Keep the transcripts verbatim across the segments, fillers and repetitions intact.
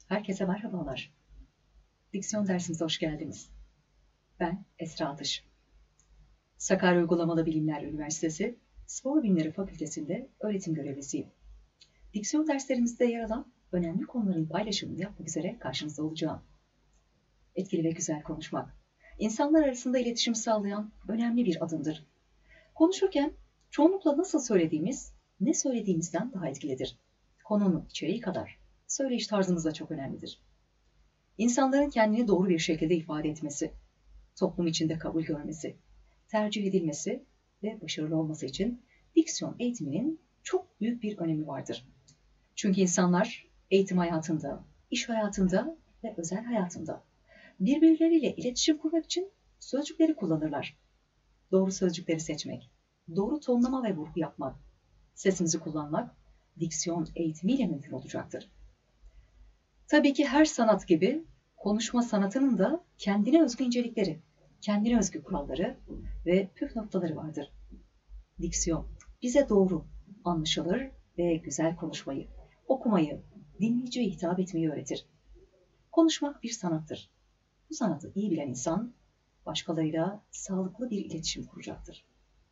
Herkese merhabalar. Diksiyon dersimize hoş geldiniz. Ben Esra Atış. Sakarya Uygulamalı Bilimler Üniversitesi Spor Bilimleri Fakültesi'nde öğretim görevlisiyim. Diksiyon derslerimizde yer alan önemli konuların paylaşımını yapmak üzere karşınızda olacağım. Etkili ve güzel konuşmak, insanlar arasında iletişim sağlayan önemli bir adımdır. Konuşurken çoğunlukla nasıl söylediğimiz, ne söylediğimizden daha etkilidir. Konunun içeriği kadar söyleyiş tarzımız da çok önemlidir. İnsanların kendini doğru bir şekilde ifade etmesi, toplum içinde kabul görmesi, tercih edilmesi ve başarılı olması için diksiyon eğitiminin çok büyük bir önemi vardır. Çünkü insanlar eğitim hayatında, iş hayatında ve özel hayatında birbirleriyle iletişim kurmak için sözcükleri kullanırlar. Doğru sözcükleri seçmek, doğru tonlama ve vurgu yapmak, sesimizi kullanmak diksiyon eğitimiyle mümkün olacaktır. Tabii ki her sanat gibi konuşma sanatının da kendine özgü incelikleri, kendine özgü kuralları ve püf noktaları vardır. Diksiyon bize doğru, anlaşılır ve güzel konuşmayı, okumayı, dinleyiciye hitap etmeyi öğretir. Konuşmak bir sanattır. Bu sanatı iyi bilen insan başkalarıyla sağlıklı bir iletişim kuracaktır.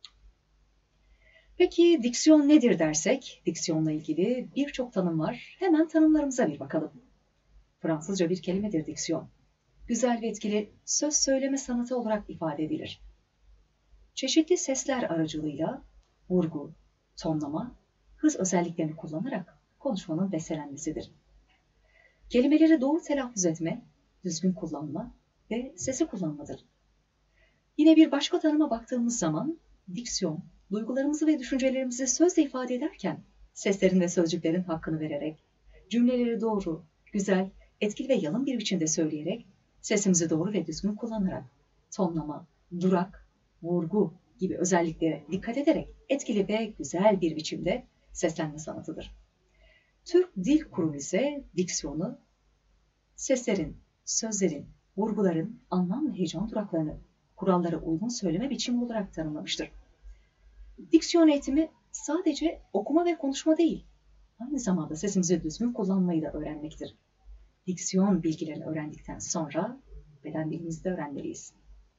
Peki diksiyon nedir dersek, diksiyonla ilgili birçok tanım var. Hemen tanımlarımıza bir bakalım. Fransızca bir kelimedir diksiyon. Güzel ve etkili söz söyleme sanatı olarak ifade edilir. Çeşitli sesler aracılığıyla vurgu, tonlama, hız özelliklerini kullanarak konuşmanın bestelenmesidir. Kelimeleri doğru telaffuz etme, düzgün kullanma ve sesi kullanmadır. Yine bir başka tanıma baktığımız zaman diksiyon, duygularımızı ve düşüncelerimizi sözle ifade ederken seslerin ve sözcüklerin hakkını vererek, cümleleri doğru, güzel, etkili ve yalın bir biçimde söyleyerek, sesimizi doğru ve düzgün kullanarak, tonlama, durak, vurgu gibi özelliklere dikkat ederek etkili ve güzel bir biçimde seslenme sanatıdır. Türk Dil Kurumu ise diksiyonu, seslerin, sözlerin, vurguların anlam ve heyecan duraklarını kurallara uygun söyleme biçimi olarak tanımlamıştır. Diksiyon eğitimi sadece okuma ve konuşma değil, aynı zamanda sesimizi düzgün kullanmayı da öğrenmektir. Diksiyon bilgilerini öğrendikten sonra beden dilimizi de öğrenmeliyiz.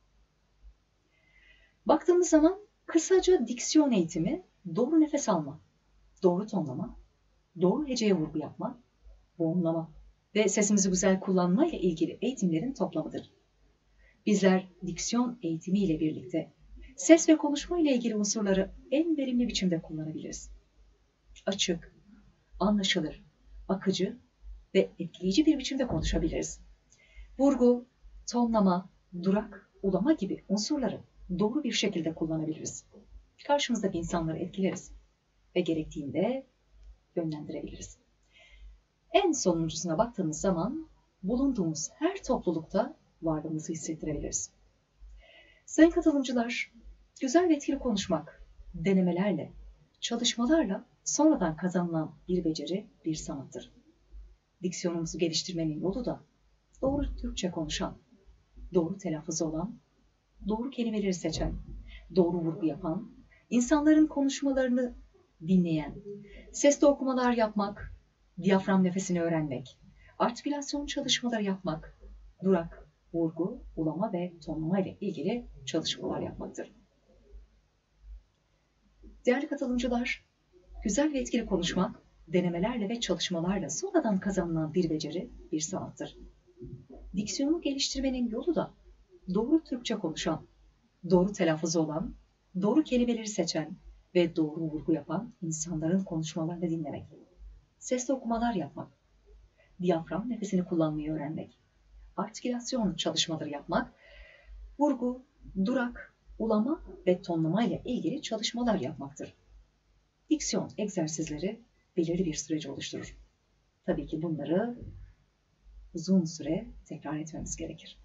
Baktığımız zaman kısaca diksiyon eğitimi doğru nefes alma, doğru tonlama, doğru heceye vurgu yapma, boğumlama ve sesimizi güzel kullanma ile ilgili eğitimlerin toplamıdır. Bizler diksiyon eğitimi ile birlikte ses ve konuşma ile ilgili unsurları en verimli biçimde kullanabiliriz. Açık, anlaşılır, akıcı ve etkileyici bir biçimde konuşabiliriz. Vurgu, tonlama, durak, ulama gibi unsurları doğru bir şekilde kullanabiliriz. Karşımızdaki insanları etkileriz ve gerektiğinde yönlendirebiliriz. En sonuncusuna baktığımız zaman bulunduğumuz her toplulukta varlığımızı hissettirebiliriz. Sayın katılımcılar, güzel ve etkili konuşmak, denemelerle, çalışmalarla sonradan kazanılan bir beceri, bir sanattır. Diksiyonumuzu geliştirmenin yolu da doğru Türkçe konuşan, doğru telaffuzu olan, doğru kelimeleri seçen, doğru vurgu yapan, insanların konuşmalarını dinleyen, sesli okumalar yapmak, diyafram nefesini öğrenmek, artikülasyon çalışmaları yapmak, durak, vurgu, ulama ve tonlama ile ilgili çalışmalar yapmaktır. Değerli katılımcılar, güzel ve etkili konuşmak, denemelerle ve çalışmalarla sonradan kazanılan bir beceri, bir sanattır. Diksiyonu geliştirmenin yolu da doğru Türkçe konuşan, doğru telaffuzu olan, doğru kelimeleri seçen ve doğru vurgu yapan insanların konuşmalarını dinlemek, sesli okumalar yapmak, diyafram nefesini kullanmayı öğrenmek, artikülasyon çalışmaları yapmak, vurgu, durak, ulama ve tonlama ile ilgili çalışmalar yapmaktır. Diksiyon egzersizleri belirli bir süreci oluşturur. Tabii ki bunları uzun süre tekrar etmemiz gerekir.